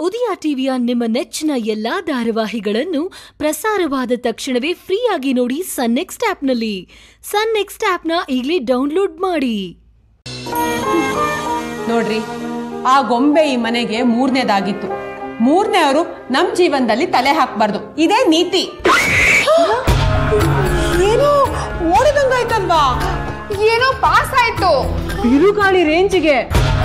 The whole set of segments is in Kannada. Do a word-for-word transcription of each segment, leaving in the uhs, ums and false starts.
ಉದಯ ಟಿವಿಯ ನಿಮ್ಮ ನೆಚ್ಚಿನ ಎಲ್ಲಾ ಧಾರಾವಾಹಿಗಳನ್ನು ಪ್ರಸಾರವಾದ ತಕ್ಷಣವೇ ಫ್ರೀಯಾಗಿ ನೋಡಿ ಸನ್ ನೆಕ್ಸ್ಟ್ ಆಪ್ನಲ್ಲಿ. ಸನ್ ನೆಕ್ಸ್ಟ್ ಆಪ್ನ ಈಗಲೇ ಡೌನ್ಲೋಡ್ ಮಾಡಿ. ನೋಡ್ರಿ, ಆ ಗೊಂಬೆ ಈ ಮನೆಗೆ ಮೂರನೇದಾಗಿತ್ತು. ಮೂರನೇವರು ನಮ್ ಜೀವನದಲ್ಲಿ ತಲೆ ಹಾಕ್ಬಾರ್ದು, ಇದೇ ನೀತಿ. ಏನೋ ಓಡಿದಂಗಾಯ್ತಲ್ವಾ? ಏನೋ ಪಾಸ್ ಆಯ್ತು ಬಿರುಗಾಳಿ ರೇಂಜ್ಗೆ.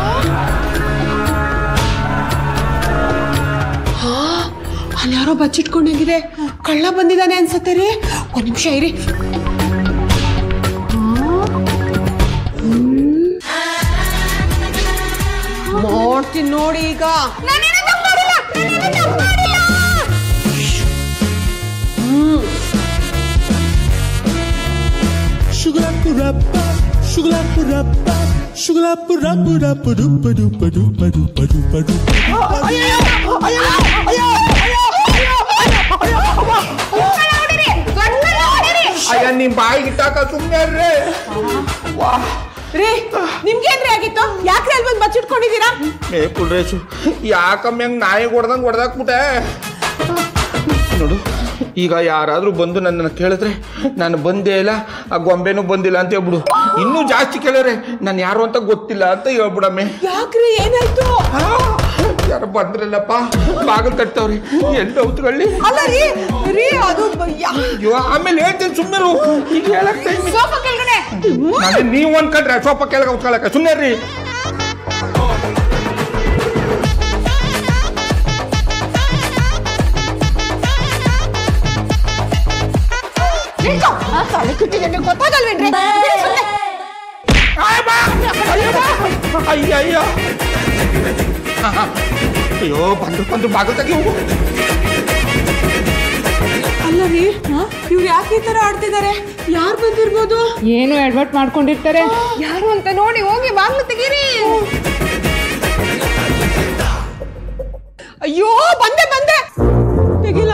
ಅಲ್ಯಾರೋ ಬಚ್ಚಿಟ್ಕೊಂಡಂಗಿದೆ, ಕಳ್ಳ ಬಂದಿದ್ದಾನೆ ಅನ್ಸತ್ತೆ ರೀ. ಒಂದ್ ನಿಮಿಷ ಇರಿ. ನೋಡ್ತೀನಿ ನೋಡಿ ಈಗ. ಅಯ್ಯ, ನಿಮ್ ಬಾಯಿಗೆ ಇಟ್ಟಾಕ ಸುಮ್ಮನೆ ರೀ, ನಿಮ್ಗೇನ್ರಿ ಆಗಿತ್ತು? ಯಾಕ್ರಿ ಅಲ್ಲಿ ಬಂದು ಬಚ್ಚಿಟ್ಕೊಂಡಿದ್ದೀರಾ? ಏ ಕುಲ್ರೇಶು, ಯಾಕಮ್ಮ ಹೆಂಗ್ ನಾಯಿ ಹೊಡೆದಂಗ್ ಹೊಡೆದಾಕ್ಬಿಟ್ಟೆ ನೋಡು. ಈಗ ಯಾರಾದ್ರೂ ಬಂದು ನನ್ನನ್ನು ಕೇಳಿದ್ರೆ ನಾನು ಬಂದೇ ಇಲ್ಲ, ಆ ಗೊಂಬೆನೂ ಬಂದಿಲ್ಲ ಅಂತ ಹೇಳ್ಬಿಡು. ಇನ್ನೂ ಜಾಸ್ತಿ ಕೇಳಿದ್ರೆ ನಾನು ಯಾರು ಅಂತ ಗೊತ್ತಿಲ್ಲ ಅಂತ ಹೇಳ್ಬಿಡಮ್ಮೆ. ಯಾಕ್ರಿ, ಏನಾಯ್ತು? ಯಾರು ಬಂದ್ರಲ್ಲಪ್ಪ, ಬಾಗಿಲು ತಟ್ಟವ್ರಿ. ಎಲ್ಲಿ ಹೌತ್ಕೊಳ್ಳಿ. ಅಲ್ಲ ರೀ, ರೀ ಅದು ಆಮೇಲೆ ಹೇಳ್ತೇನೆ ಸುಮ್ಮನೆ. ಈಗ ಹೇಳಕ್ ಸೋಫಾ ಕೆಳಗಡೆ ನೀವು ಒಂದ್ ಕಟ್ರೆ ಸೋಫಾ ಕೆಳಗೆ ಉತ್ಕೊಳಕ ಸುಮ್ಮನೆ ರೀ. ಗೊತ್ತಾಗಲ್ವೇನ್ರಿ? ಅಯ್ಯ ಅಯ್ಯ ಅಯ್ಯೋ, ಬಂದು ಬಂದು ಬಾಗಿಲು ತೆಗಿ ಹೋಗು. ಅಲ್ಲ ರೀ, ಇವ್ರು ಯಾಕೆ ಈ ತರ ಆಡ್ತಿದ್ದಾರೆ? ಯಾರು ಬಂದಿರ್ಬೋದು? ಏನು ಅಡ್ವರ್ಟ್ ಮಾಡ್ಕೊಂಡಿರ್ತಾರೆ. ಯಾರು ಅಂತ ನೋಡಿ ಹೋಗಿ ಬಾಗ್ಲು ತೆಗೀರಿ. ಅಯ್ಯೋ, ಬಂದೆ ಬಂದೆ. ತೆಗಿಲ.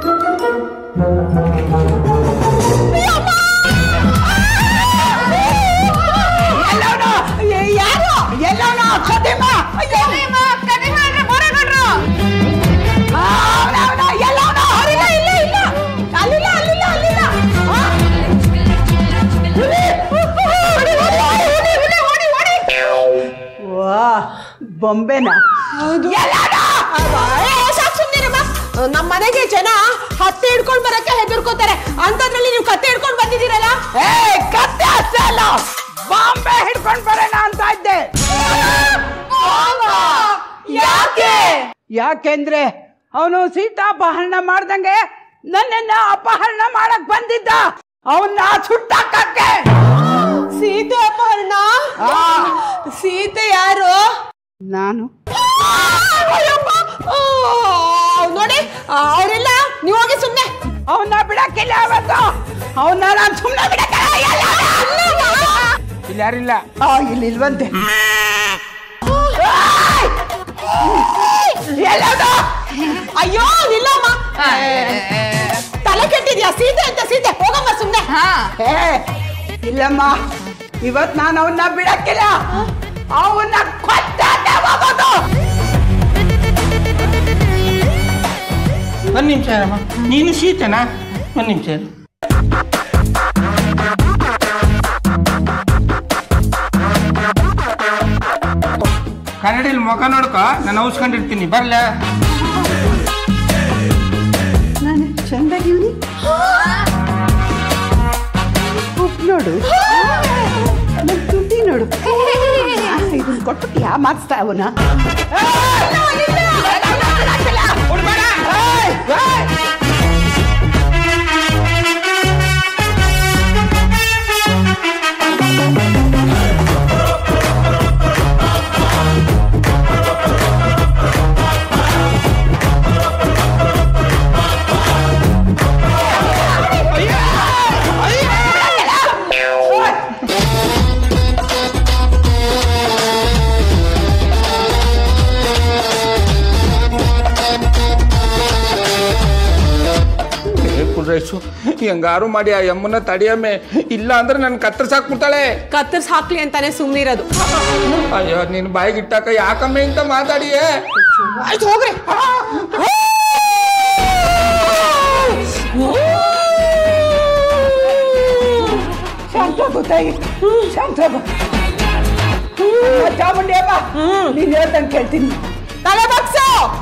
ಯಾರು? ಎಲ್ಲೋಣ? ಕದಿಮ. ಕದಿಮ, ಕದಿಮ ಅಂದ್ರೆ ಬೋರೆಗೌಡ್ರು. ಎಲ್ಲೋಣ? ಇಲ್ಲ ಇಲ್ಲ ಇಲ್ಲ, ಅಲ್ಲಿಲ್ಲ ಅಲ್ಲಿಲ್ಲ ಅಲ್ಲಿಲ್ಲ. ವಾ, ಬೊಂಬೆನ? ನಮ್ಮ ಮನೆಗೆ ಜನ ಹತ್ತೆ ಹಿಡ್ಕೊಂಡ್ ಬರಕ್ಕೆ ಹೆದರ್ಕೋತಾರೆ, ಅಂತದ್ರಲ್ಲಿ ನೀವು ಕತ್ತೆ ಹಿಡ್ಕೊಂಡ್ ಬಂದಿದ್ದೀರಲ್ಲ. ಕತ್ತೆ ಅಷ್ಟೇ ಅಲ್ಲ, ಬಾಂಬೆ ಹಿಡ್ಕೊಂಡ್ ಬರೋಣ ಅಂತ ಇದ್ದೆ. ಯಾಕೆ? ಯಾಕೆಂದ್ರೆ ಅವನು ಸೀತಾಪಹರಣ ಮಾಡ್ದಂಗೆ ನನ್ನನ್ನ ಅಪಹರಣ ಮಾಡಕ್ ಬಂದಿದ್ದ. ಅವನ್ನ ಸುಟ್ಟಾಕಕ್ಕೆ. ಸೀತೆ ಅಪಹರಣ? ಸೀತೆ ಯಾರು? ನಾನು. ನೋಡಿ, ಅವರೆಲ್ಲ ನೀವು ಹೋಗಿ ಸುಮ್ನೆ. ಅವನ್ನ ಬಿಡಕ್ಕಿಲ್ಲ ಅವತ್ತು. ಅವನ್ನ ನಾನು ಸುಮ್ನೆ ಬಿಡಕ್ಕಿಲ್ಲ. ಇಲ್ಲಿ ಯಾರಿಲ್ಲ. ಇಲ್ಲಿ ಇಲ್ವಂತೆ. ಅಯ್ಯೋ ನಿಲ್ಲಮ್ಮ, ತಲೆ ಕೆಟ್ಟಿದ್ಯಾ? ಸೀತೆ ಅಂತ ಸೀತೆ, ಹೋಗಮ್ಮ ಸುಮ್ನೆ. ಇಲ್ಲಮ್ಮ, ಇವತ್ ನಾನು ಅವನ್ನ ಬಿಡಕ್ಕಿಲ್ಲ. ಅವನ್ನ ಕೊಟ್ಟಾಟೆ ಹೋಗೋದು. ಒಂದ್ ನಿಮಿಷ ಇರಮ್ಮ, ನೀನು ಸೀತೆನಾ? ಒಂದ್ ನಿಮಿಷ ಇರು. ಕನ್ನಡಿಲಿ ಮುಖ ನೋಡ್ಕೊ, ನಾನು ಔಸ್ಕೊಂಡಿರ್ತೀನಿ. ಬರ್ಲ? ನಾನು ಚಂದಾಗಿವ್ನಿ. ಉಪ್ಪು ನೋಡು, ನನ್ ತುಟಿ ನೋಡು. ಇದನ್ನ ಕೊಟ್ಟು ಯಾ ಮಾರ್ಸ್ತಾ ಅವನ? ಕುಲ್ರೇಶು, ಹೆಂಗಾರು ಮಾಡಿ ಆ ಯಮ್ಮನ ತಡಿಯಮ್ಮೆ, ಇಲ್ಲ ಅಂದ್ರೆ ನನ್ ಕತ್ತರ್ಸ್ ಹಾಕ್ಬಿಡ್ತಾಳೆ. ಕತ್ತರ್ಸ್ ಹಾಕ್ಲಿ ಅಂತಾನೆ ಸುಮ್ಮನಿರೋದು. ಅಯ್ಯೋ, ನಿನ್ ಬಾಯಿಗೆ ಇಟ್ಟಾಕ ಯಾಕಮ್ಮೆ ಅಂತ ಮಾತಾಡಿಯೇ? ಆಯ್ತು ಹೋಗ್ರಿ. ಶಾಂತ ಗೊತ್ತಾಗಿ ಶಾಂತ ಚಾಮುಂಡಿ ಅಮ್ಮ ನೀನ್ ಹೇಳ್ದಂಗೆ ಕೇಳ್ತೀನಿ. ತಲೆ ಬಗ್ಸು.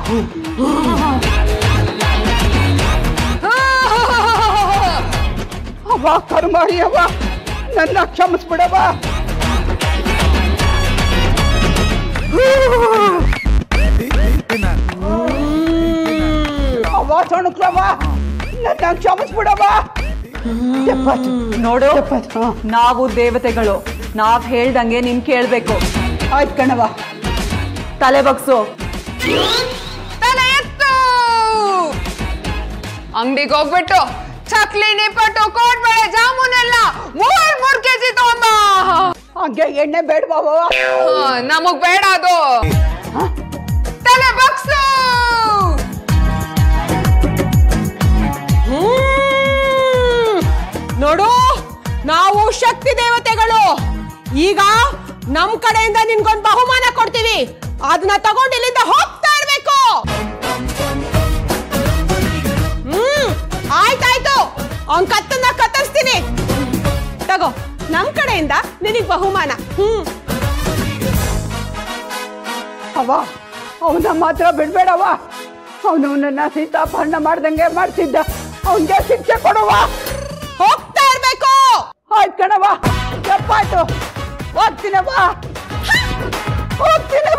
ಅವ್ವ ಕರ್ಮಾರಿ ಅವ್ವ ನನ್ನ ಕ್ಷಮಿಸ್ಬಿಡವ್ವ. ಅವ್ವ ಸೊಣಕ್ಲವ್ವ ನನ್ನ ಕ್ಷಮಿಸ್ಬಿಡವ್ವ. ನೋಡು, ನಾವು ದೇವತೆಗಳು, ನಾವ್ ಹೇಳ್ದಂಗೆ ನೀನ್ ಕೇಳ್ಬೇಕು. ಆಯ್ತು ಕಣವ್ವ. ತಲೆ ಬಗ್ಸು. ತಲೆ ಎತ್ತು. ಅಂಗಡಿಗೆ ಹೋಗ್ಬಿಟ್ಟು ಚಕ್ಲಿ ನಿಪ್ಪಟ್ಟು ಕೋಡ್ಬಳೆ ಜಾಮೂನ್ ಎಲ್ಲ ಮೂರ್ ಮೂರ್ ಕೆಜಿ ತಗೊಂಬ. ಹಂಗೆ ಎಣ್ಣೆ ಬೇಡವಾ? ನಮಗ್ ಬೇಡ ಅದು. ತಲೆ ಬಗ್ಸು. ನೋಡು, ನಾವು ಶಕ್ತಿ ದೇವತೆಗಳು. ಈಗ ನಮ್ ಕಡೆಯಿಂದ ನಿನ್ಗೊಂದು ಬಹುಮಾನ ಕೊಡ್ತೀವಿ. ಅದನ್ನ ತಗೊಂಡು ಇಲ್ಲಿಂದ ಹೋಗ್ತಾ ಇರ್ಬೇಕು. ಹ್ಮ್ ಆಯ್ತಾಯ್ತು, ಅವ್ನ್ ಕತ್ತನ್ನ ಕತ್ತರಿಸ್ತೀನಿ. ತಗೋ, ನಮ್ ಕಡೆಯಿಂದ ನಿನಗ್ ಬಹುಮಾನ. ಹ್ಮ್ ಅವ್ವ ಅವನ ಮಾತ್ರ ಬಿಡ್ಬೇಡವ್ವ. ಅವನು ನನ್ನ ಸೀತಾಪಹರಣ ಮಾಡ್ದಂಗೆ ಮಾಡ್ತಿದ್ದ. ಅವನ್ಗೆ ಶಿಕ್ಷೆ ಕೊಡುವ. ಹೋಗ್ತಾ ಇರ್ಬೇಕು. ಆಯ್ತು ಕಣವ್ವ, ತಪ್ಪಾಯ್ತು. ಹೋಗ್ತೀನವ್ವ, ಹೋಗ್ತೀನವ್ವ.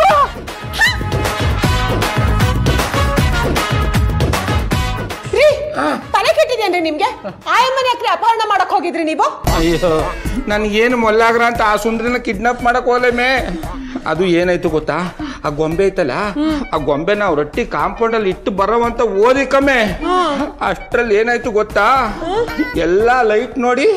ತಲೆ ಕೆಟ್ಟಿದೇನ್ರಿ ನಿಮ್ಗೆ? ಆಯಮ್ಮನ ಯಾಕ್ರಿ ಅಪಹರಣ ಮಾಡಕ್ ಹೋಗಿದ್ರಿ ನೀವು? ಅಯ್ಯೋ, ನನ್ಗೇನು ಮೊಲ್ಲಾಗ್ರ ಅಂತ ಆ ಸುಂದ್ರನ ಕಿಡ್ನಾಪ್ ಮಾಡಕ್ ಹೋಗ್ಲೇಮೆ. ಅದು ಏನಾಯ್ತು ಗೊತ್ತಾ, ಆ ಗೊಂಬೆ ಐತಲ್ಲ, ಆ ಗೊಂಬೆ ನಾವು ರೊಟ್ಟಿ ಕಾಂಪೌಂಡ್ ಅಲ್ಲಿ ಇಟ್ಟು ಬರೋವಂತ ಓದಿ ಕಮ್ಮೆ. ಅಷ್ಟ್ರಲ್ಲಿ ಏನಾಯ್ತು ಗೊತ್ತಾ, ಎಲ್ಲಾ ಲೈಟ್ ನೋಡಿ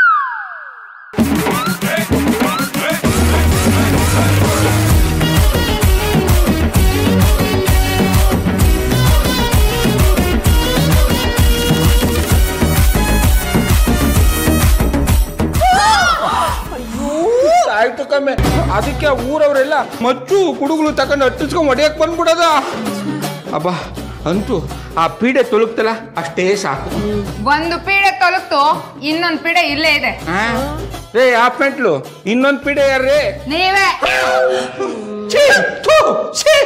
ಆಯ್ತು ಕಮ್ಮೆ. ಅದಕ್ಕೆ ಊರವರೆಲ್ಲ ಮಚ್ಚು ಕುಡುಗುಲು ತಕೊಂಡು ಹಟ್ಟಿಸ್ಕೊಂಡ್ ಹೊಡಿಯಕ್ ಬಂದ್ಬಿಡದ. ಅಬ್ಬಾ, ಅಂತೂ ಆ ಪೀಡೆ ತೊಲಗ್ತಲ್ಲ ಅಷ್ಟೇ ಸಾಕು. ಒಂದು ಪೀಡೆ ತೊಲಗ್ತು, ಇನ್ನೊಂದು ಪೀಡೆ ಇಲ್ಲೇ ಇದೆ. ರೇ ಆ ಪೆಂಟ್ಲು, ಇನ್ನೊಂದು ಪೀಡೆ ಯಾರ್ರೇ? ನೀವೇ. ಛೀ, ಥು, ಛೀ.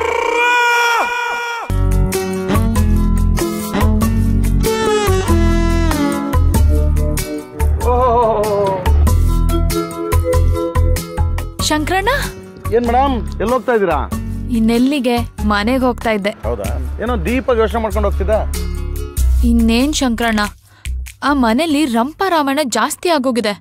ಶಂಕರಣ್ಣ, ಏನ್ ಮೇಡಮ್, ಎಲ್ಲಿ ಹೋಗ್ತಾ ಇದ್ದೀರಾ? ಇನ್ನೆಲ್ಲಿಗೆ? ಮನೆಗೆ ಹೋಗ್ತಾ ಇದ್ದೆ. ಹೌದಾ? ಏನೋ ದೀಪ ಯೋಚನೆ ಮಾಡ್ಕೊಂಡು ಹೋಗ್ತಿದ್ದ? ಇನ್ನೇನ್ ಶಂಕರಣ್ಣ, ಆ ಮನೇಲಿ ರಂಪ ರಾಮಾಯಣ ಜಾಸ್ತಿ ಆಗೋಗಿದೆ.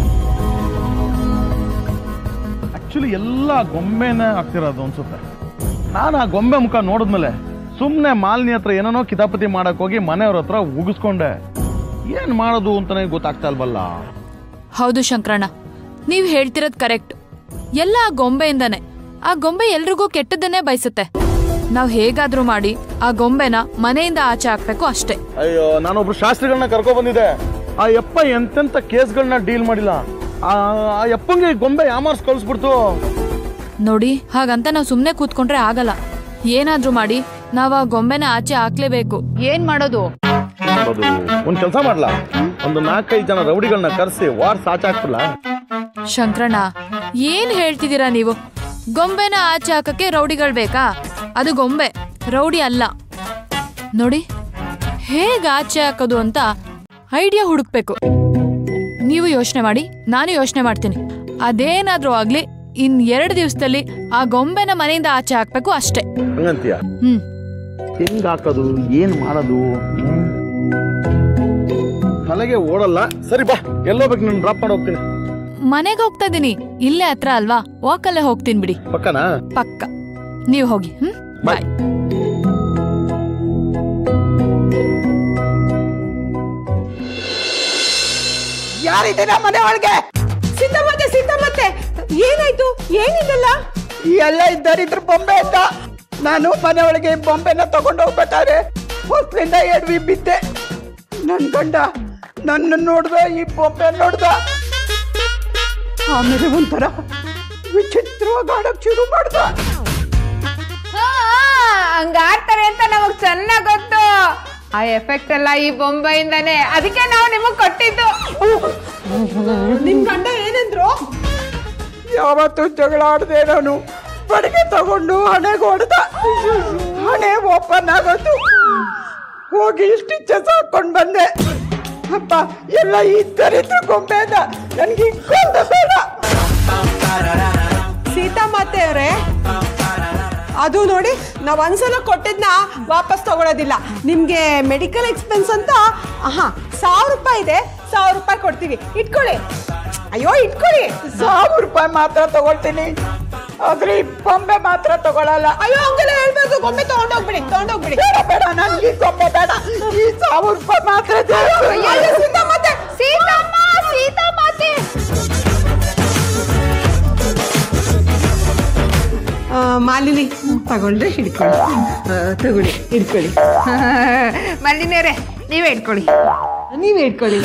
ಆಕ್ಚುಲಿ ಎಲ್ಲ ಗೊಂಬೆನ ಆಗ್ತಿರೋದು ಅನ್ಸುತ್ತೆ. ನಾನು ಆ ಗೊಂಬೆ ಮುಖ ನೋಡಿದ್ಮೇಲೆ ಸುಮ್ನೆ ಮಾಲಿನಿ ಹತ್ರ ಏನೇನೋ ಕಿತಾಪತಿ ಮಾಡಕ್ ಹೋಗಿ ಮನೆಯವ್ರ ಹತ್ರ ಉಗಿಸ್ಕೊಂಡೆ. ಏನ್ ಮಾಡೋದು ಅಂತಾನೆ ಗೊತ್ತಾಗ್ತಾ ಇಲ್ವಲ್ಲ. ಹೌದು ಶಂಕರಣ್ಣ, ನೀವ್ ಹೇಳ್ತಿರೋದ್ ಕರೆಕ್ಟ್. ಎಲ್ಲ ಆ ಗೊಂಬೆಯಿಂದಾನೆ. ಆ ಗೊಂಬೆ ಎಲ್ರಿಗೂ ಕೆಟ್ಟದನ್ನೇ ಬಯಸುತ್ತೆ. ನಾವ್ ಹೇಗಾದ್ರೂ ಮಾಡಿ ಆ ಗೊಂಬೆನ ಮನೆಯಿಂದ ಆಚೆ ಹಾಕ್ಬೇಕು ಅಷ್ಟೇ. ಅಯ್ಯೋ, ನಾನೊಬ್ರು ಶಾಸ್ತ್ರಿಗಳನ್ನ ಕರ್ಕೊ ಬಂದಿದ್ದೆ. ಆ ಯಪ್ಪ ಎಂತೆಂತ ಕೇಸ್ಗಳನ್ನ ಡೀಲ್ ಮಾಡಿಲ್ಲ. ಆ ಯಪ್ಪಂಗೆ ಗೊಂಬೆ ಯಾಮಾರ್ಸ್ ಕಳ್ಸ್ಬಿಡ್ತು. ನೋಡಿ, ಹಾಗಂತ ನಾವ್ ಸುಮ್ನೆ ಕೂತ್ಕೊಂಡ್ರೆ ಆಗಲ್ಲ. ಏನಾದ್ರೂ ಮಾಡಿ ನಾವ್ ಆ ಗೊಂಬೆನ ಆಚೆ ಹಾಕ್ಲೇಬೇಕು. ಏನ್ ಮಾಡೋದು? ಒಂದ್ ಕೆಲ್ಸ ಮಾಡ್ಲಾ, ಒಂದು ನಾಲ್ಕೈದು ಜನ ರೌಡಿಗಳನ್ನ ಕರ್ಸಿ ವಾರ್ಸ್ ಆಚೆ ಹಾಕ್ಬಿಡ್ಲಾ? ಶಂಕರಣ್ಣ, ಏನ್ ಹೇಳ್ತಿದ್ದೀರಾ ನೀವು? ಗೊಂಬೆನ ಆಚೆ ಹಾಕಕ್ಕೆ ರೌಡಿಗಳು ಬೇಕಾ? ಅದು ಗೊಂಬೆ, ರೌಡಿ ಅಲ್ಲ. ನೋಡಿ, ಹೇಗ್ ಆಚೆ ಹಾಕೋದು ಅಂತ ಐಡಿಯಾ ಹುಡುಕ್ಬೇಕು. ನೀವು ಯೋಚನೆ ಮಾಡಿ, ನಾನು ಯೋಚನೆ ಮಾಡ್ತೀನಿ. ಅದೇನಾದ್ರೂ ಆಗ್ಲಿ, ಇನ್ ಎರಡು ದಿವಸದಲ್ಲಿ ಆ ಗೊಂಬೆನ ಮನೆಯಿಂದ ಆಚೆ ಹಾಕ್ಬೇಕು ಅಷ್ಟೇ. ಹಂಗಂತೀಯ? ಹ್ಮ್. ಹೆಂಗ್ ಹಾಕೋದು, ಏನ್ ಮಾಡೋದು? ತಲೆಗೆ ಓಡಲ್ಲ. ಸರಿ ಬಾ, ಎಲ್ಲೋಗ್ಬೇಕು, ನಾನು ಡ್ರಾಪ್ ಮಾಡಿ ಹೋಗ್ತೀನಿ. ಮನೆಗೆ ಹೋಗ್ತಾ ಇದೀನಿ, ಇಲ್ಲೇ ಹತ್ರ ಅಲ್ವಾ, ವಾಕಲ್ಲೇ ಹೋಗ್ತೀನಿ ಬಿಡಿ. ಪಕ್ಕನಾ? ಪಕ್ಕ. ನೀವು ಹೋಗಿ. ಹ್ಮ್, ಬಾಯ್. ಯಾರಿದ್ದೀರಾ ಮನೆ ಒಳಗೆ? ಸಿದ್ದಮ್ಮತ್ತೆ, ಸಿದ್ದಮ್ಮತ್ತೆ, ಏನಾಯ್ತು? ಏನಿದೆಲ್ಲ? ಎಲ್ಲ ಇದ್ದರಿದ್ರ ಬೊಂಬೆ ಅಂತ. ನಾನು ಮನೆ ಒಳಗೆ ಬೊಂಬೆನ ತಗೊಂಡು ಹೋಗ್ಬೇಕಾದ್ರೆ ಹೊಸ್ಲಿಂದ ಎಡ್ವಿ ಬಿದ್ದೆ. ನನ್ ಗಂಡ ನನ್ನ ನೋಡ್ದ, ಈ ಬೊಂಬೆ ನೋಡ್ದ. ಆಮೇಲೆ ಒಂಥರ ವಿಚಿತ್ರವಾಗಿ ಆಡಕ್ ಶುರು ಮಾಡ್ದ. ಹಂಗಾಡ್ತಾರೆ ಅಂತ ನಮಗ್ ಚೆನ್ನಾಗ್ ಗೊತ್ತು. ಆ ಎಫೆಕ್ಟ್ ಎಲ್ಲ ಈ ಬೊಂಬೆಯಿಂದಾನೆ, ಅದಕ್ಕೆ ನಾವು ನಿಮಗ್ ಕೊಟ್ಟಿದ್ದು. ನಿಮ್ ಗಂಡ ಏನಂದ್ರು? ಯಾವತ್ತು ಜಗಳ ಆಡದೆ ನಾನು ಬಡಿಗೆ ತಗೊಂಡು ಹಣೆಗೆ ಹೊಡೆದ. ಹಣೆ ಓಪನ್ ಆಗೋದು. ಹೋಗಿ ಸ್ಟಿಚಸ್ ಹಾಕೊಂಡ್ ಬಂದೆ. ಅಪ್ಪ ಎಲ್ಲ ಈ ದರಿದ್ರ ಗೊಂಬೆದ ನನ್ಗೆ ಇಕ್ಕೊಂಡು ಬೇಡ. ಸೀತಾ ಮಾತೆ ಅವರೇ, ಅದು ನೋಡಿ ನಾವ್ ಒಂದ್ಸಲ ಕೊಟ್ಟಿದ್ನ ವಾಪಸ್ ತಗೊಳೋದಿಲ್ಲ. ನಿಮ್ಗೆ ಮೆಡಿಕಲ್ ಎಕ್ಸ್ಪೆನ್ಸ್ ಅಂತ ಆಹಾ ಸಾವಿರ ರೂಪಾಯಿ ಇದೆ, ಸಾವಿರ ರೂಪಾಯಿ ಕೊಡ್ತೀವಿ, ಇಟ್ಕೊಳ್ಳಿ. ಅಯ್ಯೋ ಇಟ್ಕೊಳ್ಳಿ. ಸಾವಿರ ರೂಪಾಯಿ ಮಾತ್ರ ತಗೊಳ್ತೀನಿ, ಆದ್ರೆ ಈ ಬೊಂಬೆ ಮಾತ್ರ ತಗೊಳಲ್ಲ. ಅಯ್ಯೋ ಹಂಗೆಲ್ಲ ಹೇಳ್ಬೇಕು. ಗೊಂಬೆ ತಗೊಂಡೋಗ್ಬಿಡಿ, ತಗೊಂಡೋಗ್ಬಿಡಿ. ಬೇಡ ಬೇಡ, ನನ್ಗೆ ಗೊಂಬೆ ಬೇಡ, ಈ ಸಾವಿರ ರೂಪಾಯಿ ಮಾತ್ರ. ಸೀತಾ ಮಾತೆ, ಸೀತಮ್ಮ, ಸೀತಾ ಮಾತೆ. ಮಾಲಿನಿ ತಗೊಂಡ್ರೆ ಹಿಡ್ಕೊಳ್ಳಿ, ತಗೊಳ್ಳಿ, ಹಿಡ್ಕೊಳ್ಳಿ. ಮಲ್ಲಿನಿಯವರೇ ನೀವೇ ಇಟ್ಕೊಳ್ಳಿ. ನೀವೇ ಇಟ್ಕೊಳ್ಳಿ.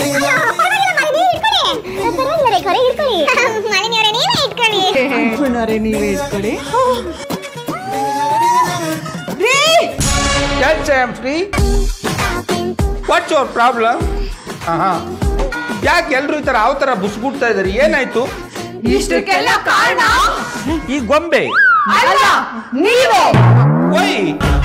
ಅನ್ಕೊಂಡವ್ರೆ ನೀವೇ ಇಟ್ಕೊಳ್ಳಿ. Yes, I am free. What's your problem? ಯಾಕೆ ಎಲ್ರು ಈ ತರ ಯಾವ ತರ ಬುಸ್ಗುಡ್ತಾ ಇದಾರೆ? ಏನಾಯ್ತು? ಇಷ್ಟಕ್ಕೆಲ್ಲ ಕಾರಣ ಈ ಗೊಂಬೆ ಅಲ್ಲ, ನೀವೇ. ಓಯ್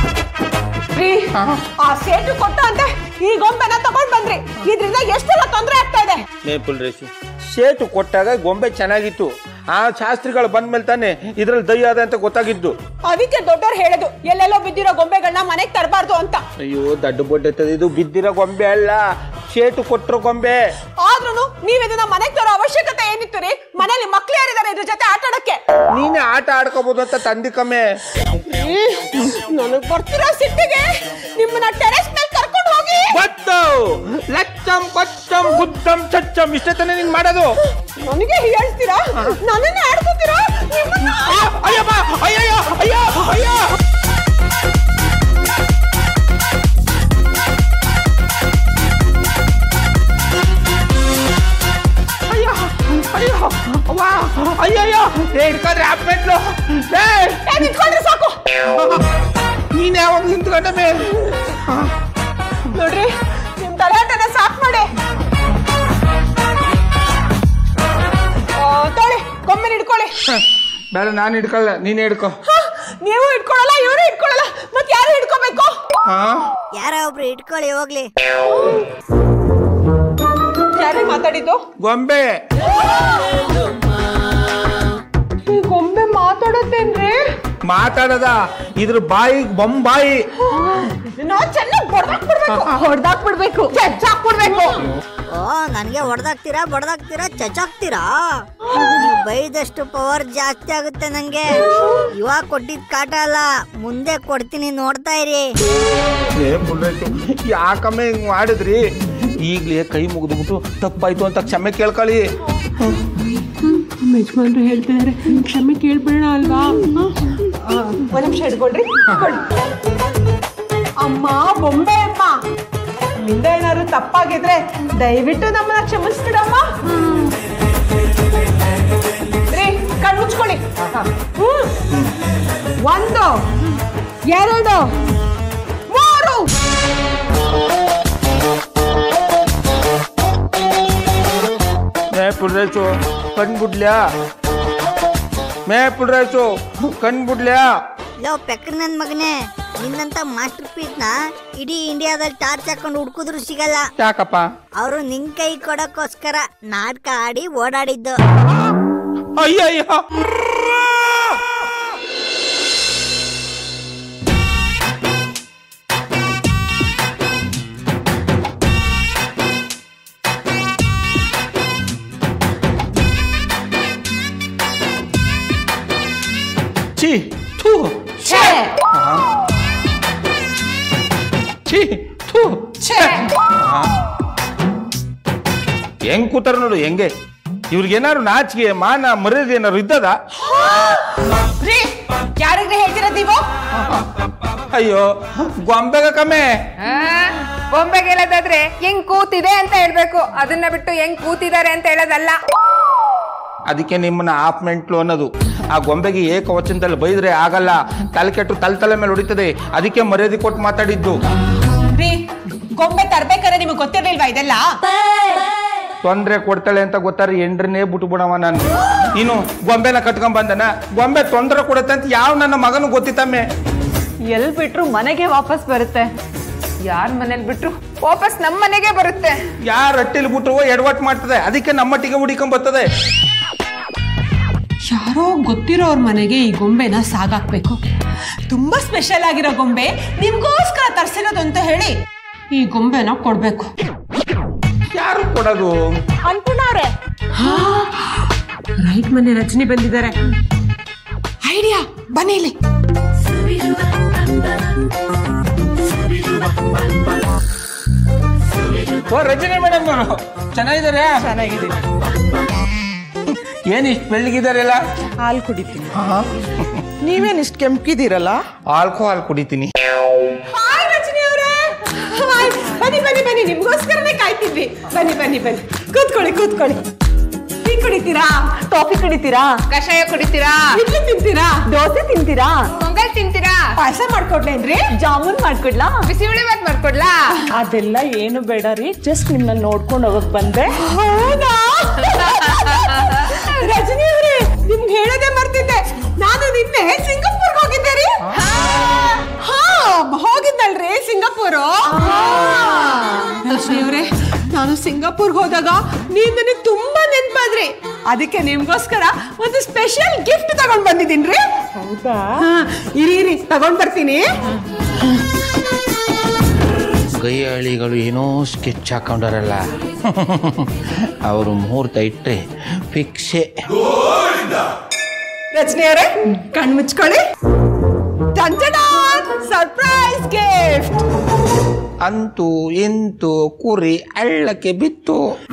ಆ ಸೇಟು ಕೊಟ್ಟ ಅಂತೆ ಈ ಗೊಂಬೆನ ತಗೊಂಡ್ ಬಂದ್ರಿ. ಇದ್ರಿಂದ ಎಷ್ಟೆಲ್ಲ ತೊಂದರೆ ಆಗ್ತಾ ಇದೆ. ನೇಪುಲ್ ರೇಸು ಸೇಟು ಕೊಟ್ಟಾಗ ಗೊಂಬೆ ಚೆನ್ನಾಗಿತ್ತು. ಆ ಶಾಸ್ತ್ರಿಗಳು ಬಂದ್ಮೇಲೆ ತಾನೆ ಇದ್ರಲ್ಲಿ ದಯ್ಯ ಅದ ಅಂತ ಗೊತ್ತಾಗಿದ್ದು. ಅದಕ್ಕೆ ದೊಡ್ಡವ್ರು ಹೇಳೋದು ಎಲ್ಲೆಲ್ಲೋ ಬಿದ್ದಿರೋ ಗೊಂಬೆಗಳನ್ನ ಮನೆಗೆ ತರಬಾರ್ದು ಅಂತ. ಅಯ್ಯೋ ದಡ್ಡ ಬೊಡ್ಡೆ, ಇದು ಬಿದ್ದಿರೋ ಗೊಂಬೆ ಅಲ್ಲ, ಸೇಟು ಕೊಟ್ಟರು ಗೊಂಬೆ. ಆದ್ರೂ ನೀವ್ ಇದನ್ನ ಮನೆಗೆ ತರೋ ಅವಶ್ಯಕತೆ ಏನಿತ್ತು ರೀ? ಮನೇಲಿ ಮಕ್ಳು ಯಾರಿದ್ದಾರೆ ಇದ್ರ ಜೊತೆ ಆಟ ಆಡಕ್ಕೆ? ನೀನೇ ಆಟ ಆಡ್ಕೋಬಹುದು ಅಂತ ತಂದಿ ಕಮ್ಮೆ. ನನಗ್ ಬರ್ತಿರೋ ಸಿಟ್ಟಿಗೆ ನಿಮ್ಮನ್ನ ಟೆರೆಸ್ ಮೇಲೆ ಕರ್ಕೊಂಡು ಹೋಗಿ. ಬತ್ತು ಲಚ್ಚಂ ಪಚ್ಚಂ ಬುದ್ಧಂ ಚಚ್ಚಂ ಇಷ್ಟೇ ತಾನೇ ನೀನ್ ಮಾಡೋದು. ನನಗೆ ಹೇಳ್ತೀರಾ? ನನ್ನನ್ನೇ ಆಡ್ಕೋತೀರಾ? ಅಯ್ಯಪ್ಪ ಅಯ್ಯಯ್ಯೋ ಅಯ್ಯೋ ಅಯ್ಯೋ. ಅಯ್ಯೋ ಅಯ್ಯೋ ವಾ ಅಯ್ಯಯ್ಯೋ ಹಿಡ್ಕೊಂಡ್ರೆ ಹಾಕ್ಬಿಟ್ಲು. ನಿಂತ್ಕೊಂಡ್ರೆ ಸಾಕು. ನೀನ್ ಯಾವಾಗ ನಿಂತ್ಕೊಂಡ ಮೇಲೆ ನೋಡ್ರಿ, ನಿಮ್ ತಲೆಯಾಟನ ಸಾಕ್ ಮಾಡಿ. ತೊಳಿ ಗೊಂಬೆನ ಹಿಡ್ಕೊಳ್ಳಿ. ಬೇಡ, ನಾನು ಹಿಡ್ಕೊಳ್ಳ, ನೀನೇ ಹಿಡ್ಕೊ. ನೀವು ಇಟ್ಕೊಳ್ಳಲ್ಲ, ಇವರು ಇಟ್ಕೊಳ್ಳಲ್ಲ, ಮತ್ ಯಾರು ಹಿಡ್ಕೋಬೇಕು? ಯಾರ ಒಬ್ರು ಇಟ್ಕೊಳ್ಳಿ ಹೋಗ್ಲಿ. ಯಾರೇ ಮಾತಾಡಿದ್ದು? ಗೊಂಬೆ. ಗೊಂಬೆ ಮಾತಾಡುತ್ತೇನ್ರಿ? ಮಾತಾಡದ ಇದ್ರ ಬಾಯಿ ಬೊಂಬಾಯಿ. ನಾವು ಚೆನ್ನಾಗಿ ಹೊಡ್ದಾಕ್ಬಿಡ್ಬೇಕು, ಹೊಡ್ದಾಕ್ಬಿಡ್ಬೇಕು, ಚೆಚ್ಚಾಕ್ಬಿಡ್ಬೇಕು. ಓ ನನ್ಗೆ ಹೊಡೆದಾಕ್ತೀರಾ ಬಡ್ದಾಕ್ತೀರಾ ಚಚಾಕ್ತೀರಾ? ನೀವು ಬೈದಷ್ಟು ಪವರ್ ಜಾಸ್ತಿ ಆಗುತ್ತೆ ನಂಗೆ. ಇವಾಗ ಕೊಟ್ಟಿದ್ ಕಾಟ ಅಲ್ಲ, ಮುಂದೆ ಕೊಡ್ತೀನಿ, ನೋಡ್ತಾ ಇರಿ. ಯಾಕಮ್ಮೆ ಹಿಂಗ್ ಮಾಡಿದ್ರಿ? ಈಗ್ಲೇ ಕೈ ಮುಗಿದ್ಬಿಟ್ಟು ತಪ್ಪಾಯ್ತು ಅಂತ ಕ್ಷಮೆ ಕೇಳ್ಕೊಳ್ಳಿ. ಯಜಮಾನ್ರು ಹೇಳ್ತಿದ್ದಾರೆ, ಕ್ಷಮೆ ಕೇಳ್ಬಿಡೋಣ ಅಲ್ವಾ? ಒಂದ್ ನಿಮಿಷ ಹಿಡ್ಕೊಳ್ರಿ. ಅಮ್ಮ ಬೊಂಬೆ ಅಮ್ಮ, ನಿಮ್ಮಿಂದ ಏನಾದ್ರು ತಪ್ಪಾಗಿದ್ರೆ ದಯವಿಟ್ಟು ನಮ್ಮನ್ನ ಕ್ಷಮಿಸ್ಬಿಡಮ್ಮ. ರೀ ಕಣ್ ಮುಚ್ಕೊಳ್ಳಿ. ಹ್ಮ್ ಒಂದು ಎರಡು ಮೂರು. मैं पुलरेचो कण बुडल्या मैं पुलरेचो कण बुडल्या. ಲೋ ಪೆಕ್ರ ನನ್ ಮಗನೇ, ನಿನ್ನಂತ ಮಾಸ್ಟರ್ ಪೀಸ್ ನ ಇಡೀ ಇಂಡಿಯಾದಲ್ಲಿ ಟಾರ್ಚ್ ಹಾಕೊಂಡು ಹುಡ್ಕುದ್ರು ಸಿಗಲ್ಲ. ಯಾಕಪ್ಪ? ಅವರು ನಿನ್ ಕೈ ಕೊಡಕ್ಕೋಸ್ಕರ ನಾಟಕ ಆಡಿ ಓಡಾಡಿದ್ದು. ಅಯ್ಯಯ್ಯ ಛೀ ಥೂ ಛೇ ಛೀ ಥೂ ಛೇ. ಹೆಂಗ್ ಕೂತಾರ ನೋಡು, ಹೆಂಗೆ ಇವ್ರಿಗೇನಾದ್ರು ನಾಚಿಕೆ ಮಾನ ಮರ್ಯಾದೆ ಏನಾದ್ರು ಇದ್ದದ? ಯಾರಿಗೆ ಹೇಳ್ತಿರೋದು ನೀವು? ಅಯ್ಯೋ ಗೊಂಬೆಗ ಕಮ್ಮೆ. ಬೊಂಬೆಗೆ ಹೇಳೋದಾದ್ರೆ ಹೆಂಗ್ ಕೂತಿದೆ ಅಂತ ಹೇಳ್ಬೇಕು, ಅದನ್ನ ಬಿಟ್ಟು ಹೆಂಗ್ ಕೂತಿದ್ದಾರೆ ಅಂತ ಹೇಳೋದಲ್ಲ. ಅದಕ್ಕೆ ನಿಮ್ಮನ್ನ ಹಾಫ್ ಮೆಂಟ್ಲು ಅನ್ನೋದು. ಆ ಗೊಂಬೆಗೆ ಏಕವಚನದಲ್ಲಿ ಬೈದ್ರೆ ಆಗಲ್ಲ, ತಲೆ ಕೆಟ್ಟು ತಲೆ ತಲೆ ಮೇಲೆ ಹೊಡಿತದೆ. ಅದಕ್ಕೆ ಮರ್ಯಾದೆ ಕೊಟ್ಟು ಮಾತಾಡಿದ್ದು. ರೀ ಗೊಂಬೆ ತರ್ಬೇಕಾದ್ರೆ ನಿಮಗೆ ಗೊತ್ತಿರ್ಲಿಲ್ವಾ ಇದೆಲ್ಲ? ತೊಂದ್ರೆ ಕೊಡ್ತಾಳೆ ಅಂತ ಗೊತ್ತಾರ ಎಂಡ್ರನ್ನೇ ಬಿಟ್ಟು ಬಿಡವ ನಾನು. ನೀನು ಗೊಂಬೆನ ಕಟ್ಕೊಂಡ್ ಬಂದನ, ಗೊಂಬೆ ತೊಂದರೆ ಕೊಡುತ್ತೆ ಅಂತ ಯಾವ ನನ್ನ ಮಗನು ಗೊತ್ತಿತ್ತಮ್ಮೆ. ಎಲ್ ಬಿಟ್ರು ಮನೆಗೆ ವಾಪಸ್ ಬರುತ್ತೆ. ಯಾರ್ ಮನೇಲಿ ಬಿಟ್ರು ವಾಪಸ್ ನಮ್ಮ ಮನೆಗೆ ಬರುತ್ತೆ. ಯಾರ ರಟ್ಟಿಲಿ ಬಿಟ್ರು ಎಡವಟ್ ಮಾಡ್ತದೆ, ಅದಕ್ಕೆ ನಮ್ಮಟ್ಟಿಗೆ ಹುಡಿಕೊಂಡ್ ಬರ್ತದೆ. ಯಾರೋ ಗೊತ್ತಿರೋರ್ ಮನೆಗೆ ಈ ಗೊಂಬೆನ ಸಾಗಾಕ್ಬೇಕು. ತುಂಬಾ ಸ್ಪೆಷಲ್ ಆಗಿರೋ ಗೊಂಬೆ ನಿಮ್ಗೋಸ್ಕರ ತರ್ಸಿರೋದು ಅಂತ ಹೇಳಿ ಈ ಗೊಂಬೆನ ಕೊಡ್ಬೇಕು. ಯಾರು ಕೊಡೋದು? ಅನ್ಕೊಂಡವ್ರೆ ರೈಟ್ ಮನೆ ರಜನಿ ಬಂದಿದ್ದಾರೆ. ಐಡಿಯಾ ಬನ್ನಿ ಇಲ್ಲಿ. ಓ ರಜನಿ ಮೇಡಮ್ ಅವರು ಚೆನ್ನಾಗಿದ್ದಾರೆ? ಚೆನ್ನಾಗಿದ್ದೀನಿ. ಏನ್ ಇಷ್ಟು ಬೆಳ್ಳಗಿದಾರೆಲ್ಲ? ಹಾಲು ಕುಡಿತೀನಿ. ನೀವೇನ್ ಇಷ್ಟು ಕೆಂಪಿದ್ದೀರಲ್ಲ? ಆಲ್ಕೋಹಾಲ್ ಕುಡಿತೀನಿ. ಹಾಯ್ ರಜನಿ ಅವರೇ. ಬನ್ನಿ ಬನ್ನಿ ಬನ್ನಿ, ನಿಮ್ಗೋಸ್ಕರನೇ ಕಾಯ್ತಿದ್ವಿ. ಬನ್ನಿ ಬನ್ನಿ ಬನ್ನಿ, ಕೂತ್ಕೊಳ್ಳಿ ಕೂತ್ಕೊಳ್ಳಿ. ಟೀ ಕುಡಿತೀರಾ? ಕಾಫಿ ಕುಡಿತೀರಾ? ಕಷಾಯ ಕುಡಿತೀರಾ? ಇಡ್ಲಿ ತಿಂತೀರಾ? ದೋಸೆ ತಿಂತೀರಾ? ಪೊಂಗಲ್ ತಿಂತೀರಾ? ಪಾಯಸ ಮಾಡ್ಕೊಡ್ಲೇನ್ರಿ? ಜಾಮೂನ್ ಮಾಡ್ಕೊಡ್ಲಾ? ಬಿಸಿ ಹುಳಿ ಬಾತ್ ಮಾಡ್ಕೊಡ್ಲಾ? ಅದೆಲ್ಲ ಏನು ಬೇಡ ರೀ, ಜಸ್ಟ್ ನಿಮ್ಮನ್ನ ನೋಡ್ಕೊಂಡು ಹೋಗಕ್ ಬಂದೆ. ಹೌದಾ ರಜನಿ ಅವರೇ, ನಿಮ್ಗೆ ಹೇಳೋದೇ ಮರ್ತಿದ್ದೆ. ನಾನು ನಿನ್ನೆ ಸಿಂಗಾಪುರ್ಗೆ ಹೋಗಿದ್ದೆ ರೀ. ಹಾ ಹೋಗಿದ್ದಲ್ರಿ ಸಿಂಗಾಪುರು. ರಜನಿ ಅವರೇ, ನಾನು ಸಿಂಗಾಪುರ್ಗೆ ಹೋದಾಗ ನೀವ್ ನನಗೆ ತುಂಬಾ ನೆನ್ಪಾದ್ರಿ. ಅದಕ್ಕೆ ನಿಮ್ಗೋಸ್ಕರ ಒಂದು ಸ್ಪೆಷಲ್ ಗಿಫ್ಟ್ ತಗೊಂಡ್ ಬಂದಿದ್ದೀನ್ರಿ. ಹೌದಾ? ಇರಿ ಇರಿ ತಗೊಂಡ್ ಬರ್ತೀನಿ. ಗೈಯಾಳಿಗಳು ಏನೋ ಸ್ಕೆಚ್ ಹಾಕೊಂಡಾರಲ್ಲ, ಅವರು ಮುಹೂರ್ತ ಇಟ್ಟರೆ ಫಿಕ್ಸೆ. ರಜನಿ ಅವರೇ ಕಣ್ ಮುಚ್ಕೊಳ್ಳಿ. Surprise gift. ಅಂತೂ ಇಂತೂ ಕುರಿ ಹಳ್ಳಕ್ಕೆ ಬಿತ್ತು.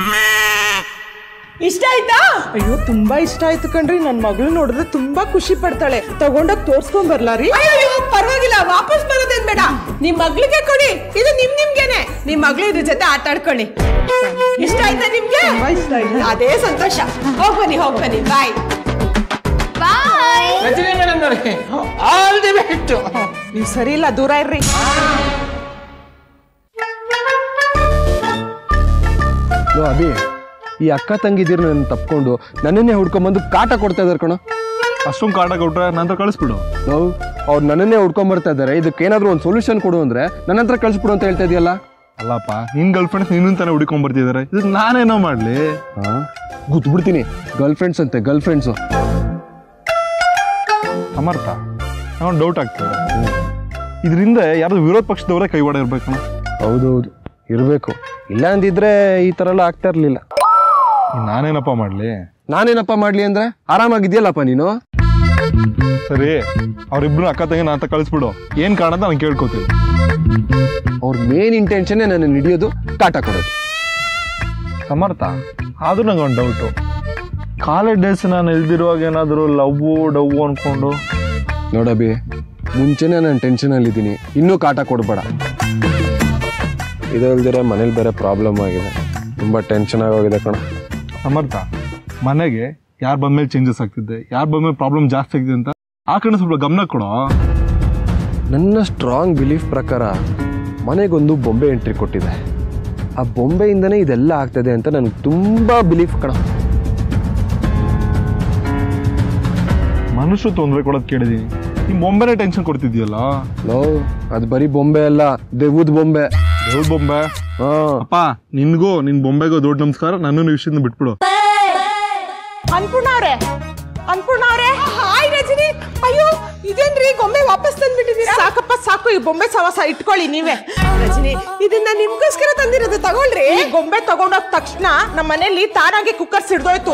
ಇಷ್ಟ ಆಯ್ತಾ? ಅಯ್ಯೋ ತುಂಬಾ ಇಷ್ಟ ಆಯ್ತು ಕಣ್ರಿ. ನನ್ ಮಗಳು ನೋಡಿದ್ರೆ ತುಂಬಾ ಖುಷಿ ಪಡ್ತಾಳೆ. ತಗೊಂಡೋಗ್ ತೋರ್ಸ್ಕೊಂಡ್ ಬರ್ಲಾ ರೀ? ಅಯ್ಯೋ ಪರವಾಗಿಲ್ಲ, ವಾಪಸ್ ಬರೋದೇನ್ ಬೇಡ, ನಿಮ್ ಮಗಳಿಗೆ ಕೊಡಿ. ಇದು ನಿಮ್ ನಿಮ್ಗೆನೆ. ನಿಮ್ ಮಗಳು ಇದ್ರ ಜೊತೆ ಆಟ ಆಡ್ಕೊಳ್ಳಿ. ಇಷ್ಟ ಆಯ್ತಾ ನಿಮ್ಗೆ? ತುಂಬಾ ಇಷ್ಟ ಆಯ್ತು. ಅದೇ ಸಂತೋಷ. ಹೋಗ್ ಬನ್ನಿ ಹೋಗ್ ಬನ್ನಿ. Bye bye. ರಜನಿ ಮೇಡಮ್ ಅವರಿಗೆ ಆಲ್ ದಿ ಬೆಸ್ಟ್. ನೀವ್ ಸರಿ ಇಲ್ಲ, ದೂರ ಇರ್ರಿ. ಅಭಿ, ಈ ಅಕ್ಕ ತಂಗಿದಿರು ನನ್ನ ತಪ್ಕೊಂಡು ನನ್ನನ್ನೇ ಹುಡ್ಕೊಂಬಂದು ಕಾಟ ಕೊಡ್ತಾ ಇದಾರೆ ಕಣ. ಅಷ್ಟೊಂದು ಕಾಟ ಕೊಟ್ರೆ ನಂತರ ಕಳಿಸ್ಬಿಡು. ನಾವು ಅವ್ರು ನನ್ನನ್ನೇ ಹುಡ್ಕೊಂಡ್ ಬರ್ತಾ ಇದ್ದಾರೆ. ಇದಕ್ಕೆ ಏನಾದ್ರು ಒಂದು ಸೊಲ್ಯೂಷನ್ ಕೊಡು ಅಂದ್ರೆ ನನ್ನ ಹತ್ರ ಕಳಿಸ್ಬಿಡು ಅಂತ ಹೇಳ್ತಾ ಇದೆಯಲ್ಲ. ಅಲ್ಲಪ್ಪ, ನಿನ್ ಗರ್ಲ್ ಫ್ರೆಂಡ್ಸ್ ನಿನ್ನ ತಾನೇ ಹುಡ್ಕೊಂಡ್ ಬರ್ತಿದ್ದಾರೆ. ಇದಕ್ಕೆ ನಾನೇನೋ ಮಾಡ್ಲಿ? ಹಾ ಗುದ್ದು ಬಿಡ್ತೀನಿ. ಗರ್ಲ್ ಫ್ರೆಂಡ್ಸ್ ಅಂತೆ, ಗರ್ಲ್ ಫ್ರೆಂಡ್ಸು. ಸಮರ್ಥ, ನಾವು ಡೌಟ್ ಆಗ್ತದೆ. ಇದರಿಂದ ಯಾರು ವಿರೋಧ ಪಕ್ಷದವರೇ ಕೈವಾಡ ಇರ್ಬೇಕು. ಹೌದೌದು ಇರಬೇಕು, ಇಲ್ಲ ಅಂದಿದ್ರೆ ಈ ಥರ ಎಲ್ಲ ಆಗ್ತಾ ಇರಲಿಲ್ಲ. ನಾನೇನಪ್ಪ ಮಾಡಲಿ? ನಾನೇನಪ್ಪ ಮಾಡಲಿ ಅಂದ್ರೆ ಆರಾಮಾಗಿದ್ಯಲ್ಲಪ್ಪ ನೀನು. ಸರಿ, ಅವ್ರಿಬ್ರು ಅಕ್ಕ ತಂಗಿ ನಾನು ಕಳಿಸ್ಬಿಡು. ಏನು ಕಾರಣ ಅಂತ ನಾನು ಕೇಳ್ಕೊತೀನಿ. ಅವ್ರ ಮೇನ್ ಇಂಟೆನ್ಷನ್ನೇ ನನ್ನ ಹಿಡಿಯೋದು, ಕಾಟ ಕೊಡೋದು. ಸಮರ್ಥ, ಆದ್ರೂ ನಂಗೆ ಒಂದು ಡೌಟು. ಕಾಲೇಜ್ ಡೇಸ್ ನಾನು ಎಲ್ದಿರುವಾಗ ಏನಾದರೂ ಲವ್ವು ಡವ್ವು ಅನ್ಕೊಂಡು. ನೋಡಬಿ, ಮುಂಚೆನೇ ನಾನು ಟೆನ್ಷನಲ್ಲಿದ್ದೀನಿ, ಇನ್ನೂ ಕಾಟ ಕೊಡಬೇಡ. ಇದಲ್ದಿರ ಮನೇಲಿ ಬೇರೆ ಪ್ರಾಬ್ಲಮ್ ಆಗಿದೆ, ತುಂಬ ಟೆನ್ಷನ್ ಆಗೋಗಿದೆ ಕಣ. ಸಮರ್ಥ, ಮನೆಗೆ ಯಾರು ಬಂದ್ಮೇಲೆ ಚೇಂಜಸ್ ಆಗ್ತಿದ್ದೆ, ಯಾರು ಬಂದ್ಮೇಲೆ ಪ್ರಾಬ್ಲಮ್ ಜಾಸ್ತಿ ಆಗಿದೆ ಅಂತ ಆ ಕಡೆ ಸ್ವಲ್ಪ ಗಮನ ಕೊಡೋ. ನನ್ನ ಸ್ಟ್ರಾಂಗ್ ಬಿಲೀಫ್ ಪ್ರಕಾರ ಮನೆಗೊಂದು ಬೊಂಬೆ ಎಂಟ್ರಿ ಕೊಟ್ಟಿದೆ. ಆ ಬೊಂಬೆಯಿಂದನೇ ಇದೆಲ್ಲ ಆಗ್ತದೆ ಅಂತ ನನಗೆ ತುಂಬ ಬಿಲೀಫ್ ಕಣ. ಮನುಷ್ಯರು ತೊಂದರೆ ಕೊಡೋದು ಕೇಳಿದೀನಿ, ಈ ಬೊಂಬೆನೇ ಟೆನ್ಷನ್ ಕೊಡ್ತಿದ್ಯಲ್ಲ. ಲೋ, ಅದು ಬರೀ ಬೊಂಬೆ ಅಲ್ಲ, ದೆವ್ವದ ಬೊಂಬೆ. ದೆವ್ವದ ಬೊಂಬೆ? ಹಾ ಅಪ್ಪ, ನಿನ್ಗೂ ನಿನ್ ಬೊಂಬೆಗೂ ದೊಡ್ಡ ನಮಸ್ಕಾರ. ನನ್ನ ವಿಷಯದಿಂದ ಬಿಟ್ಬಿಡು. ಅನ್ಪೂರ್ಣ ಅವ್ರೆ, ಅನ್ಪೂರ್ಣ ಅವ್ರೆ. ಹಾಯ್ ರಜನಿ. ಅಯ್ಯೋ ಇದೇನ್ರಿ, ಗೊಂಬೆ ವಾಪಸ್ ತಂದ್ಬಿಟ್ಟಿದ್ದೀರಾ? ಸಾಕಪ್ಪ ಸಾಕು, ಈ ಬೊಂಬೆ ಸವಾಸ ಇಟ್ಕೊಳ್ಳಿ ನೀವೇ. ರಜನಿ, ಇದನ್ನ ನಿಮ್ಗೋಸ್ಕರ ತಂದಿರೋದು, ತಗೊಳ್ರಿ. ಈ ಗೊಂಬೆ ತಗೊಂಡೋಗ ತಕ್ಷಣ ನಮ್ಮ ಮನೇಲಿ ತಾನಾಗೆ ಕುಕ್ಕರ್ ಸಿಡ್ದೋಯ್ತು.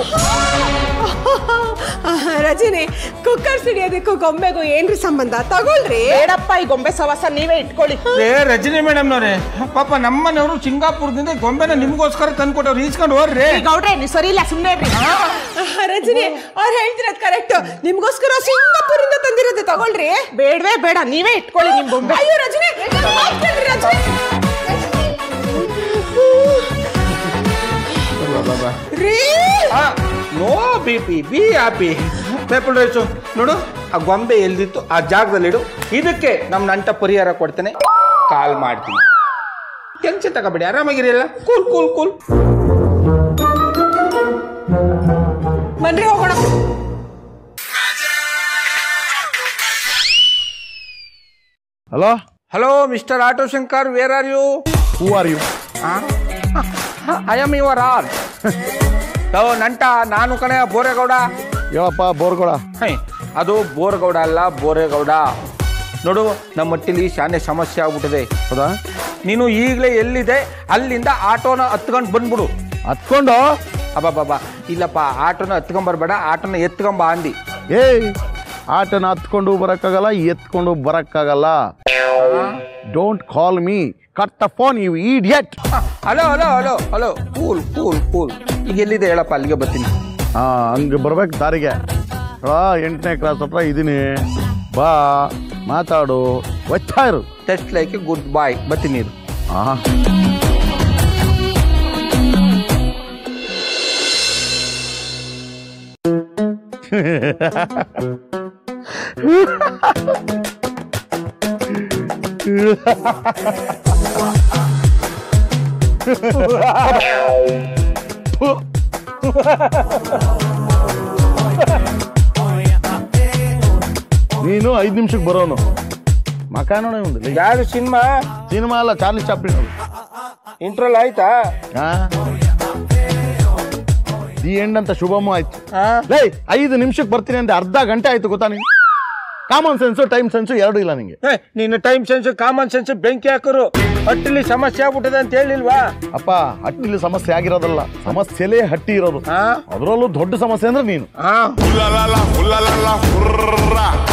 ರಜನಿ, ಕುಕ್ಕರ್ ಸಿಡಿಯೋದಕ್ಕೂ ಗೊಂಬೆಗೂ ಏನ್ರಿ ಸಂಬಂಧ? ತಗೊಳ್ರಿ. ಬೇಡಪ್ಪ, ಈ ಗೊಂಬೆ ಸವಾಸ ನೀವೇ ಇಟ್ಕೊಳ್ಳಿ. ಏ ರಜನಿ ಮೇಡಮ್ನವ್ರೆ, ಪಾಪ ನಮ್ಮನೆಯವರು ಸಿಂಗಾಪುರದಿಂದ ಗೊಂಬೆನ ನಿಮ್ಗೋಸ್ಕರ ತಂದ್ಕೊಟ್ಟವ್ರು, ಈಸ್ಕೊಂಡು ಹೋಗ್ರಿ. ಗೌಡ್ರೆ ನೀವು ಸರಿ ಇಲ್ಲ, ಸುಮ್ಮನೆ ಇರ್ರಿ. ರಜನಿ, ಅವ್ರು ಹೇಳ್ತಿರೋದು ಕರೆಕ್ಟ್. ನಿಮ್ಗೋಸ್ಕರ ಸಿಂಗಾಪುರಿಂದ ತಂದಿರೋದು, ತಗೊಳ್ರಿ. ಬೇಡವೇ ಬೇಡ, ನೀವೇ ಇಟ್ಕೊಳ್ಳಿ ನಿಮ್ ಬೊಂಬೆ. ಅಯ್ಯೋ Rajani, Rajani. No B P, be happy. ಮೇಪಲ್ ರೈಸು ನೋಡು, ಆ ಗೊಂಬೆ ಎಲ್ದಿತ್ತು ಆ ಜಾಗದಲ್ಲಿಡು. ಇದಕ್ಕೆ ನಮ್ಮ ನಂಟ ಪರಿಹಾರ ಕೊಡ್ತೇನೆ, ಕಾಲ್ ಮಾಡ್ತೀನಿ. ಟೆನ್ಷನ್ ತಗೋಬೇಡಿ, ಆರಾಮಾಗಿರಲ್ಲ. Cool cool cool. ಬನ್ರಿ ಹೋಗೋಣ. Hello hello mister auto Shankar, where are you? Who are you? I am your ಆರ್. ನಂಟ, ನಾನು ಕಣೆ ಬೋರೇಗೌಡ. ಹೇಳಪ್ಪ ಬೋರ್ಗೌಡ. ಹೈ, ಅದು ಬೋರ್ಗೌಡ ಅಲ್ಲ, ಬೋರೇಗೌಡ. ನೋಡು, ನಮ್ಮ ಮಟ್ಟಿಲಿ ಶಾನೆ ಸಮಸ್ಯೆ ಆಗ್ಬಿಟ್ಟಿದೆ. ಹೌದಾ? ನೀನು ಈಗಲೇ ಎಲ್ಲಿದೆ ಅಲ್ಲಿಂದ ಆಟೋನ ಹತ್ಕೊಂಡು ಬಂದ್ಬಿಡು. ಹತ್ಕೊಂಡು? ಅಬ್ಬಾ ಇಲ್ಲಪ್ಪ, ಆಟೋನ ಹತ್ಕೊಂಡ್ ಬರ್ಬೇಡ, ಆಟೋನ ಎತ್ಕೊಂಬ ಅಂದಿ. ಏಯ್, ಆಟನ ಹತ್ಕೊಂಡು ಬರಕ್ಕಾಗಲ್ಲ, ಎತ್ಕೊಂಡು ಬರಕ್ಕಾಗಲ್ಲ. Don't call me, cut the phone you idiot. Hello hello hello hello cool cool cool. ಈಗ ಎಲ್ಲಿದೆ ಹೇಳಪ್ಪ, ಅಲ್ಲಿಗೆ ಬರ್ತೀನಿ. ಹಾ, ಹಂಗೆ ಬರ್ಬೇಕು ದಾರಿಗೆ. ಎಂಟನೇ ಕ್ಲಾಸ್ ಹತ್ರ ಇದ್ದೀನಿ, ಬಾ ಮಾತಾಡು, ಒಚ್ಚಾ ಇರು. ಟೆಸ್ಟ್ ಲೈಕ್ ಗುಡ್ ಬಾಯ್, ಬರ್ತೀನಿ ಇರು. ಹಾ, ನೀನು ಐದು ನಿಮಿಷಕ್ಕೆ ಬರೋನು. ಮಕ ನೋಡ ಒಂದು ಯಾರು ಸಿನಿಮಾ? ಸಿನಿಮಾ ಅಲ್ಲ, ಚಾರ್ಲಿ ಚಾಪ್ಲಿನ್. ಇಂಟ್ರೋಲ್ ಆಯ್ತಾ? ದಿ ಎಂಡ್ ಅಂತ ಶುಭಮೂ ಆಯ್ತು. ಲೈ, ಐದು ನಿಮಿಷಕ್ಕೆ ಬರ್ತೀನಿ ಅಂತ ಅರ್ಧ ಗಂಟೆ ಆಯ್ತು ಗೊತ್ತಾ ನೀನು? ಕಾಮನ್ ಸೆನ್ಸು ಟೈಮ್ ಸೆನ್ಸು ಎರಡು ಇಲ್ಲ ನಿಂಗೆ. ನೀನು ಟೈಮ್ ಸೆನ್ಸ್ ಕಾಮನ್ ಸೆನ್ಸ್ ಬೆಂಕಿ ಹಾಕರು. ಹಟ್ಟಿಲಿ ಸಮಸ್ಯೆ ಆಗ್ಬಿಟ್ಟದೆ ಅಂತ ಹೇಳಿಲ್ವಾ? ಅಪ್ಪ, ಹಟ್ಟಿಲಿ ಸಮಸ್ಯೆ ಆಗಿರೋದಲ್ಲ, ಸಮಸ್ಯೆಲೇ ಹಟ್ಟಿ ಇರೋದು. ಅದರಲ್ಲೂ ದೊಡ್ಡ ಸಮಸ್ಯೆ ಅಂದ್ರೆ ನೀನು. ಹಾ